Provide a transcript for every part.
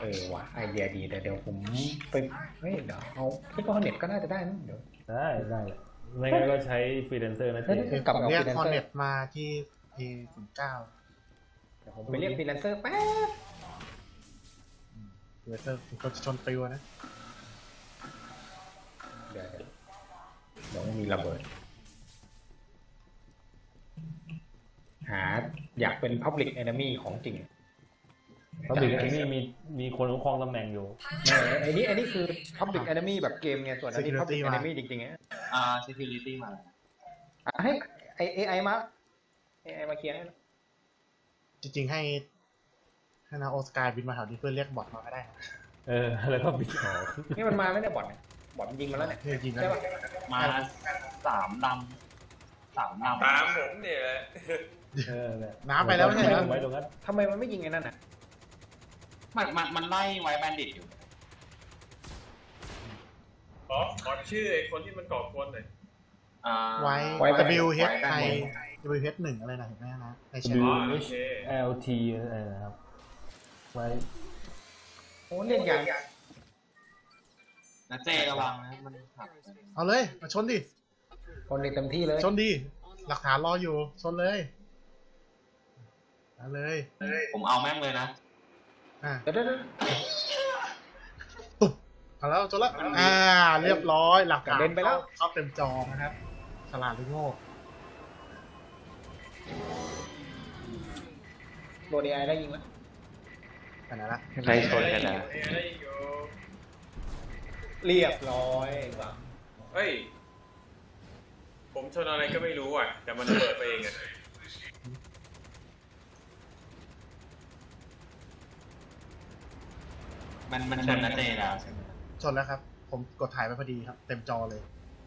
ว่ะไอเดียดีแต่เดี๋ยวผมไปเฮ้ยเดี๋ยวเอาคิดว่าเน็ตก็น่าจะได้นะเดี๋ยวได้ไม่งั้นก็ใช้ฟรีแลนเซอร์นะเจ๊กลับเรียกคอน freelancer เน็ตมาที่ A09 เดี๋ยวผมไปเรียกฟรีแลนเซอร์แป๊บเดี๋ยวจะชนปิวนะเดี๋ยวมีระเบิดอยากเป็น Public Enemy ของจริงเขาบิดอันนี้มีคนครองตำแหน่งอยู่ไอ้นี่คือ Public Enemy แบบเกมไงส่วนอันนี้ Public Enemy จริงๆไง security มาให้ไอ AI มา AI มาเคลียร์ให้จริงๆให้นาโอสกายบินมาแถวนี้เพื่อเรียกบอทมาก็ได้แล้วก็บิดออกนี่มันมาไม่ได้บอทมันยิงมาแล้วเนี่ยยิงแล้วใช่ป่ะมา3 ลำตามผมเนี่ยน้ำไปแล้วไม่ใช่เหรอทำไมมันไม่ยิงไอ้นั่นอ่ะมันไล่ไว้แบนดิตอยู่ขอชื่อไอ้คนที่มันก่อกวนหน่อยไว้ WH1 อะไรนะเห็นไหมนะในแชท WHLT อะไรนะครับไว้โอ้เล่นอย่างนะเจระวังนะมันเอาเลยมาชนดิคนเล่นเต็มที่เลยชนดิหลักฐานรออยู่ชนเลยเอาเลยผมเอาแม่งเลยนะเดี๋ยวเอาแล้วชนแล้วเรียบร้อยหลักฐานไปแล้วเข้าเต็มจอนะครับฉลาดหรือโง่โดน AI ได้ยิงแล้วกันนะละไล่ชนกันนะเรียบร้อยว่ะเฮ้ยผมชนอะไรก็ไม่รู้อ่ะแต่มันระเบิดไปเองอ่ะมันชนนะเจแล้วชนแล้วครับผมกดถ่ายไปพอดีครับเต็มจอเลย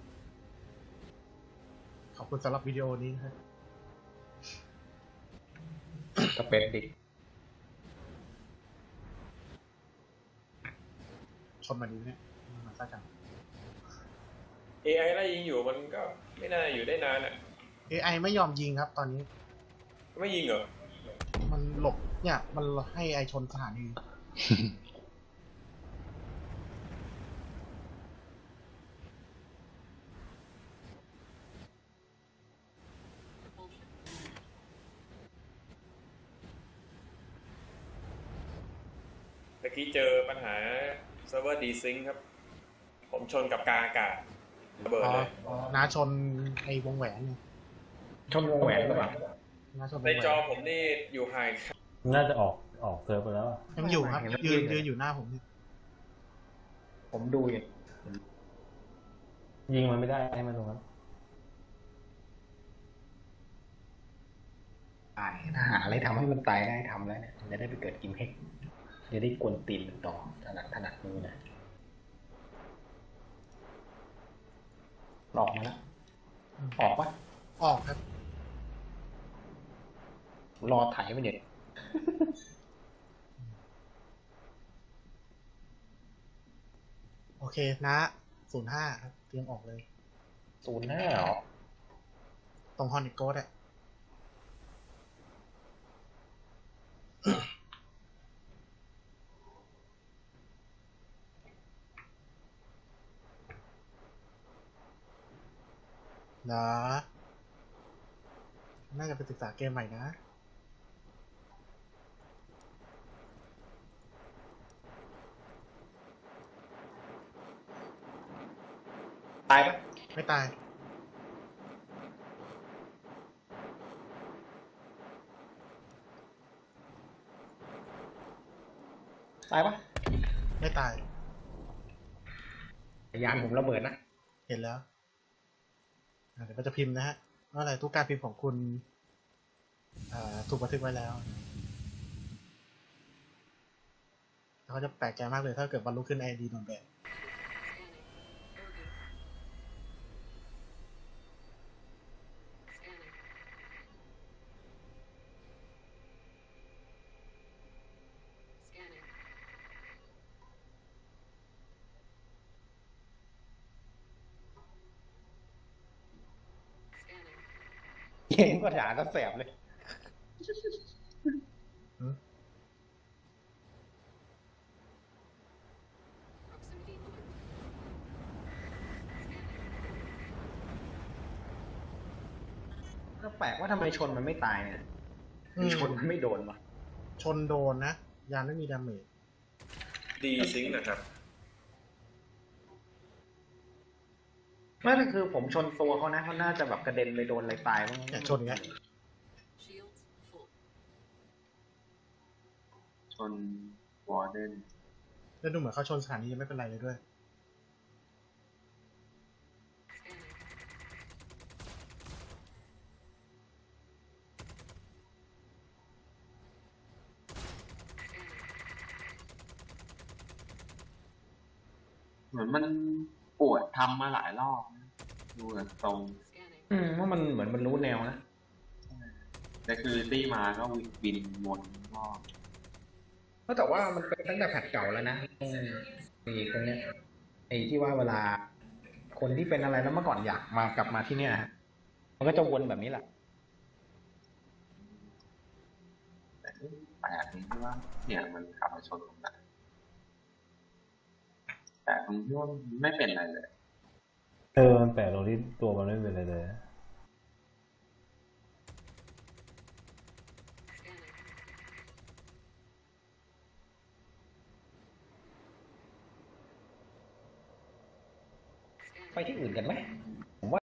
ขอบคุณสำหรับวิดีโอนี้นะครับก็เป็นดิชนมาดีเนี่ยมาซะจัง AI ไล่ยิงอยู่มันก็ไม่น่าอยู่ได้นานอ่ะ AI ไม่ยอมยิงครับตอนนี้ไม่ยิงเหรอมันหลบเนี่ยมันให้ไอชนสถานีเมื่อกี้เจอปัญหาเซิร์ฟเวอร์ดีซิงค์ครับผมชนกับกาอากาศระเบิดเลยน้าชนไอวงแหวนชนวงแหวนหรือเปล่าในจอผมนี่อยู่ไฮน่าจะออกเซิร์ฟไปแล้วยังอยู่ครับยืนอยู่หน้าผมดูอยู่ยิงมันไม่ได้ให้มันตรงนั้นถ้าหาอะไรทำให้มันตายได้ทำแล้วเนี่ยจะได้ไปเกิดกิมเฮกจะได้กวนตีนมันต่อถนัดมือนะออกมาแล้วออกปะออกครับรอถ่ายมันอยู่โอเคนะ05ครับเตรียมออกเลย 05เหรอตรงฮอนิโกสอะนะน่าจะไปศึกษาเกมใหม่นะตายปะไม่ตายปะไม่ตายยานผมระเบิดนะเห็นแล้วเดี๋ยวก็จะพิมพ์นะฮะว่าอะไรทุกการพิมพ์ของคุณถูกบันทึกไว้แล้วเขาจะแปลกใจมากเลยถ้าเกิดวันรุ่งขึ้น ID โดนแบนเห็นก็ด่าก็แสบเลยแปลกว่าทำไมชนมันไม่ตายเนี่ยชนมันไม่โดนวะชนโดนนะ ยานไม่มีดาเมจดีซิงค์นะครับไม่แต่คือผมชนตัวเขานะเขาน่าจะแบบกระเด็นไปโดนอะไรตายบ้างเนี่ยชนไงชนวอร์เดนแล้วดูเหมือนเขาชนสถานียังไม่เป็นไรเลยด้วยเหมือนมันปวดทำมาหลายรอบนะดูแบบตรงว่ามันเหมือนมันรู้แนวนะแต่คือตี้มาก็บินวนรอบแต่ว่ามันเป็นตั้งแต่แพทเก่าแล้วนะไอ้ตรงเนี้ยไอ้ที่ว่าเวลา คนที่เป็นอะไรแล้วเมื่อก่อนอยากมากลับมาที่เนี่ยฮะมันก็จะวนแบบนี้แหละแต่ที่แปลกตรงที่ว่า เนี่ยมันขับมาชนตรงนั้นแต่ตรงที่ว่าไม่เป็นอะไรเลยมันแปลกตรงที่ตัวมันไม่เป็นอะไรเลยไปที่อื่นกันไหม